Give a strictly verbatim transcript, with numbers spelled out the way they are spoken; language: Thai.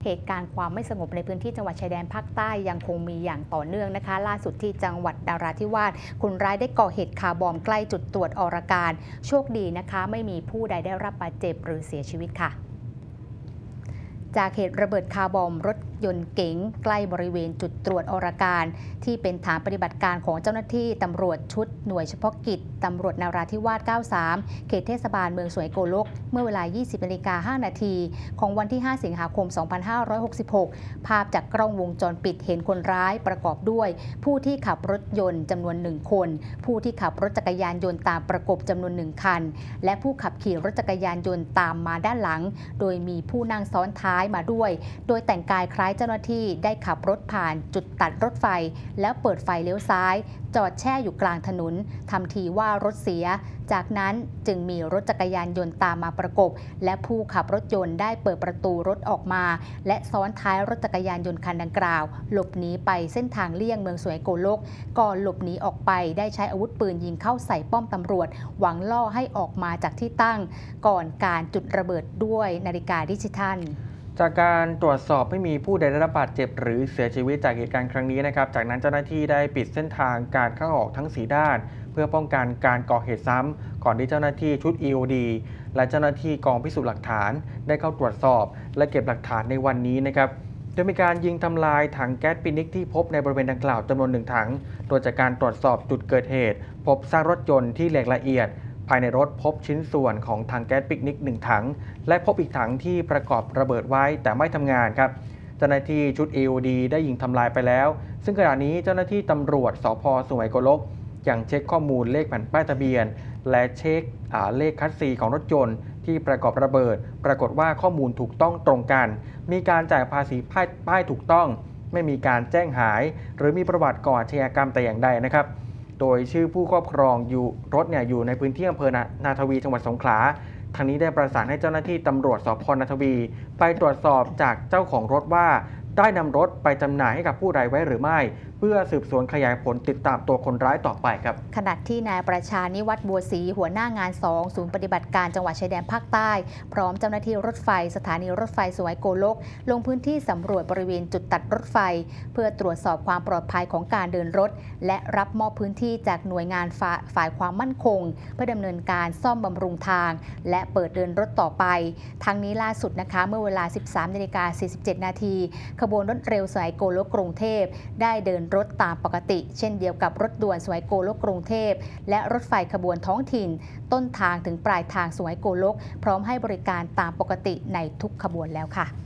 เหตุการณ์ความไม่สงบในพื้นที่จังหวัดชายแดนภาคใต้ยังคงมีอย่างต่อเนื่องนะคะล่าสุดที่จังหวัดนราธิวาสคนร้ายได้ก่อเหตุคาร์บอมใกล้จุดตรวจอรการโชคดีนะคะไม่มีผู้ใดได้รับบาดเจ็บหรือเสียชีวิตค่ะจากเหตุระเบิดคาร์บอมรถยนต์เก๋งใกล้บริเวณจุดตรวจอรการที่เป็นฐานปฏิบัติการของเจ้าหน้าที่ตำรวจชุดหน่วยเฉพาะกิจตำรวจนราธิวาสเก้าสิบสามเขตเทศบาลเมืองสวยโกลกเมื่อเวลา ยี่สิบนาฬิกาห้านาทีของวันที่ ห้า สิงหาคม สองพันห้าร้อยหกสิบหก ภาพจากกล้องวงจรปิดเห็นคนร้ายประกอบด้วยผู้ที่ขับรถยนต์จำนวนหนึ่งคนผู้ที่ขับรถจักรยานยนต์ตามประกบจำนวนหนึ่งคันและผู้ขับขี่รถจักรยานยนต์ตามมาด้านหลังโดยมีผู้นั่งซ้อนท้ายมาด้วยโดยแต่งกายคล้ายเจ้าหน้าที่ได้ขับรถผ่านจุดตัดรถไฟแล้วเปิดไฟเลี้ยวซ้ายจอดแช่อยู่กลางถนนทำทีว่ารถเสียจากนั้นจึงมีรถจักรยานยนต์ตามมาประกบและผู้ขับรถยนต์ได้เปิดประตูรถออกมาและซ้อนท้ายรถจักรยานยนต์คันดังกล่าวหลบหนีไปเส้นทางเลี่ยงเมืองสวยโกลกก่อนหลบหนีออกไปได้ใช้อาวุธปืนยิงเข้าใส่ป้อมตำรวจหวังล่อให้ออกมาจากที่ตั้งก่อนการจุดระเบิดด้วยนาฬิกาดิจิทัลจากการตรวจสอบไม่มีผู้ใดได้รับบาดเจ็บหรือเสียชีวิตจากเหตุการณ์ครั้งนี้นะครับจากนั้นเจ้าหน้าที่ได้ปิดเส้นทางการเข้าออกทั้งสี่ด้านเพื่อป้องกันการก่อเหตุซ้ำก่อนที่เจ้าหน้าที่ชุด อี โอ ดี และเจ้าหน้าที่กองพิสูจน์หลักฐานได้เข้าตรวจสอบและเก็บหลักฐานในวันนี้นะครับโดยมีการยิงทำลายถังแก๊สปินิกที่พบในบริเวณดังกล่าวจำนวนหนึ่งถังโดยจากการตรวจสอบจุดเกิดเหตุพบซากรถยนต์ที่เหล็กละเอียดภายในรถพบชิ้นส่วนของถังแก๊สปิกนิกหนึ่งถังและพบอีกถังที่ประกอบระเบิดไว้แต่ไม่ทำงานครับเจ้าหน้าที่ชุด เอ โอ ดี ได้ยิงทำลายไปแล้วซึ่งขณะนี้เจ้าหน้าที่ตำรวจสภ.สุไหงโกลกยังเช็คข้อมูลเลขแผ่นป้ายทะเบียนและเช็คเลขคัสซีของรถยนต์ที่ประกอบระเบิดปรากฏว่าข้อมูลถูกต้องตรงกันมีการจ่ายภาษีป้ายถูกต้องไม่มีการแจ้งหายหรือมีประวัติก่ออาชญากรรมแต่อย่างใดนะครับโดยชื่อผู้ครอบครองอยู่รถเนี่ยอยู่ในพื้นที่อำเภอนาทวีจังหวัดสงขลาทางนี้ได้ประสานให้เจ้าหน้าที่ตำรวจสภ.นาทวีไปตรวจสอบจากเจ้าของรถว่าได้นำรถไปจำหน่ายให้กับผู้ใดไว้หรือไม่เพื่อสืบสวนขยายผลติดตามตัวคนร้ายต่อไปครับขณะที่นายประชานิวัฒน์บัวศรีหัวหน้างานสองศูนย์ปฏิบัติการจังหวัดชายแดนภาคใต้พร้อมเจ้าหน้าที่รถไฟสถานีรถไฟสวยโกลกลงพื้นที่สำรวจบริเวณจุดตัดรถไฟเพื่อตรวจสอบความปลอดภัยของการเดินรถและรับมอบพื้นที่จากหน่วยงานฝ่ายความมั่นคงเพื่อดำเนินการซ่อมบำรุงทางและเปิดเดินรถต่อไปทั้งนี้ล่าสุดนะคะเมื่อเวลา สิบสามนาฬิกาสี่สิบเจ็ดนาทีขบวนรถเร็วสวยโกลกกรุงเทพได้เดินรถตามปกติเช่นเดียวกับรถด่วนสวยโกลกกรุงเทพและรถไฟขบวนท้องถิ่นต้นทางถึงปลายทางสวยโกลกพร้อมให้บริการตามปกติในทุกขบวนแล้วค่ะ